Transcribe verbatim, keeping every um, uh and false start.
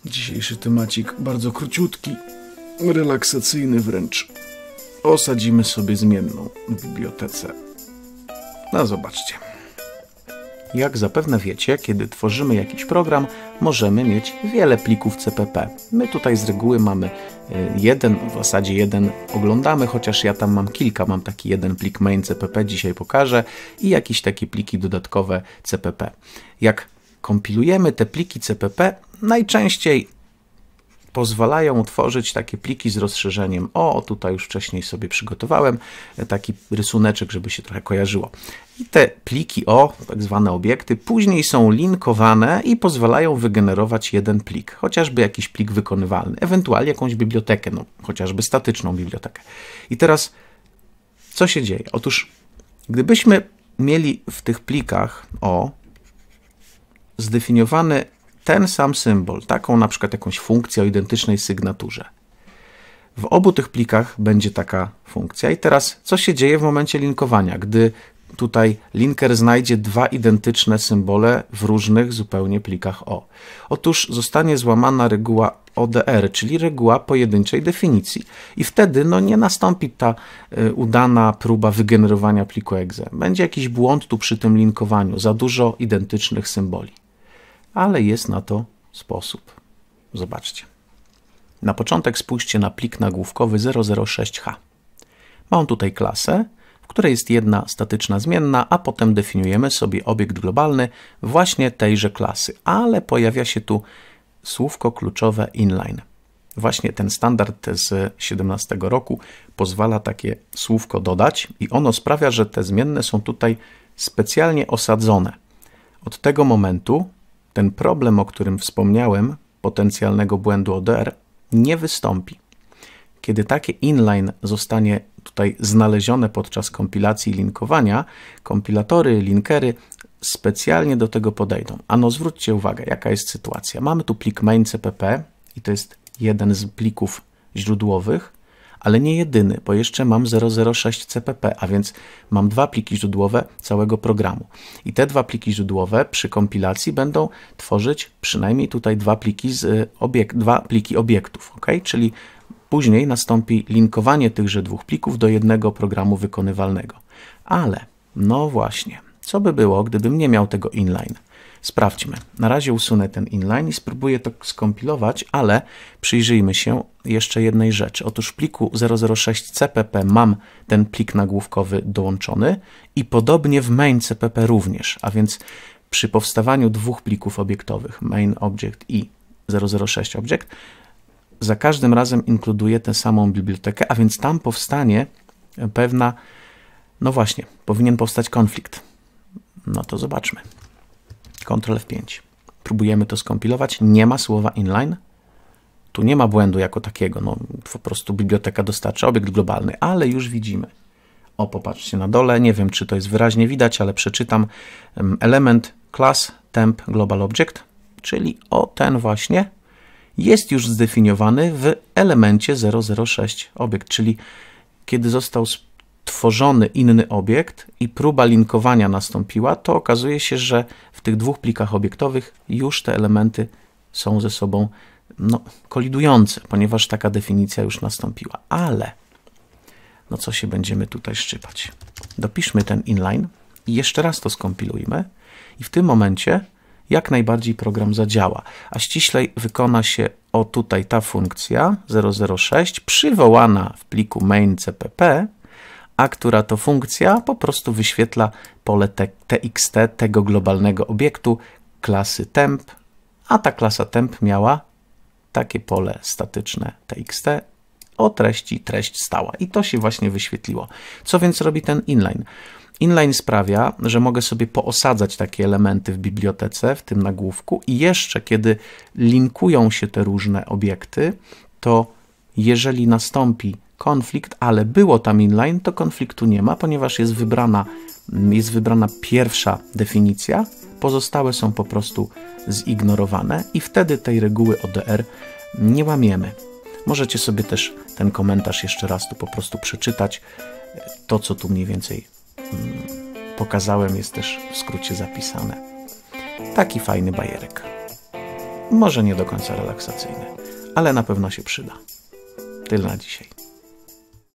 Dzisiejszy temacik bardzo króciutki, relaksacyjny wręcz. Osadzimy sobie zmienną w bibliotece. No zobaczcie. Jak zapewne wiecie, kiedy tworzymy jakiś program, możemy mieć wiele plików C P P. My tutaj z reguły mamy jeden, w zasadzie jeden oglądamy, chociaż ja tam mam kilka. Mam taki jeden plik main C P P, dzisiaj pokażę, i jakieś takie pliki dodatkowe C P P. Jak kompilujemy te pliki C P P, najczęściej pozwalają utworzyć takie pliki z rozszerzeniem. O, tutaj już wcześniej sobie przygotowałem taki rysuneczek, żeby się trochę kojarzyło. I te pliki O, tak zwane obiekty, później są linkowane i pozwalają wygenerować jeden plik, chociażby jakiś plik wykonywalny, ewentualnie jakąś bibliotekę, no, chociażby statyczną bibliotekę. I teraz co się dzieje? Otóż gdybyśmy mieli w tych plikach O zdefiniowany ten sam symbol, taką na przykład jakąś funkcję o identycznej sygnaturze. W obu tych plikach będzie taka funkcja. I teraz co się dzieje w momencie linkowania, gdy tutaj linker znajdzie dwa identyczne symbole w różnych zupełnie plikach O? Otóż zostanie złamana reguła O D R, czyli reguła pojedynczej definicji. I wtedy no, nie nastąpi ta y, udana próba wygenerowania pliku exe. Będzie jakiś błąd tu przy tym linkowaniu, za dużo identycznych symboli. Ale jest na to sposób. Zobaczcie. Na początek spójrzcie na plik nagłówkowy zero zero sześć H. Ma on tutaj klasę, w której jest jedna statyczna zmienna, a potem definiujemy sobie obiekt globalny właśnie tejże klasy. Ale pojawia się tu słówko kluczowe inline. Właśnie ten standard z siedemnastego roku pozwala takie słówko dodać i ono sprawia, że te zmienne są tutaj specjalnie osadzone. Od tego momentu ten problem, o którym wspomniałem, potencjalnego błędu O D R, nie wystąpi. Kiedy takie inline zostanie tutaj znalezione podczas kompilacji i linkowania, kompilatory, linkery specjalnie do tego podejdą. Ano zwróćcie uwagę, jaka jest sytuacja. Mamy tu plik main C P P i to jest jeden z plików źródłowych, ale nie jedyny, bo jeszcze mam zero zero sześć C P P, a więc mam dwa pliki źródłowe całego programu. I te dwa pliki źródłowe przy kompilacji będą tworzyć przynajmniej tutaj dwa pliki, z obiekt, dwa pliki obiektów, ok? Czyli później nastąpi linkowanie tychże dwóch plików do jednego programu wykonywalnego. Ale, no właśnie, co by było, gdybym nie miał tego inline? Sprawdźmy. Na razie usunę ten inline i spróbuję to skompilować, ale przyjrzyjmy się jeszcze jednej rzeczy. Otóż w pliku zero zero sześć C P P mam ten plik nagłówkowy dołączony i podobnie w main C P P również, a więc przy powstawaniu dwóch plików obiektowych, main object i zero zero sześć object, za każdym razem inkluduję tę samą bibliotekę, a więc tam powstanie pewna, no właśnie, powinien powstać konflikt. No to zobaczmy. kontrol F pięć. Próbujemy to skompilować. Nie ma słowa inline. Tu nie ma błędu jako takiego. No, po prostu biblioteka dostarcza obiekt globalny, ale już widzimy. O, popatrzcie na dole. Nie wiem, czy to jest wyraźnie widać, ale przeczytam. Element class temp global object, czyli o ten właśnie, jest już zdefiniowany w elemencie zero zero sześć obiekt, czyli kiedy został tworzony inny obiekt i próba linkowania nastąpiła, to okazuje się, że w tych dwóch plikach obiektowych już te elementy są ze sobą no, kolidujące, ponieważ taka definicja już nastąpiła. Ale no co się będziemy tutaj szczypać? Dopiszmy ten inline i jeszcze raz to skompilujmy i w tym momencie jak najbardziej program zadziała, a ściślej wykona się o tutaj ta funkcja zero zero sześć przywołana w pliku main C P P, a która to funkcja po prostu wyświetla pole T X T tego globalnego obiektu klasy temp, a ta klasa temp miała takie pole statyczne T X T o treści treść stała i to się właśnie wyświetliło. Co więc robi ten inline? Inline sprawia, że mogę sobie poosadzać takie elementy w bibliotece, w tym nagłówku i jeszcze kiedy linkują się te różne obiekty, to jeżeli nastąpi konflikt, ale było tam inline, to konfliktu nie ma, ponieważ jest wybrana, jest wybrana pierwsza definicja, pozostałe są po prostu zignorowane i wtedy tej reguły O D R nie łamiemy. Możecie sobie też ten komentarz jeszcze raz tu po prostu przeczytać. To, co tu mniej więcej pokazałem, jest też w skrócie zapisane. Taki fajny bajerek. może nie do końca relaksacyjny, ale na pewno się przyda. Tyle na dzisiaj.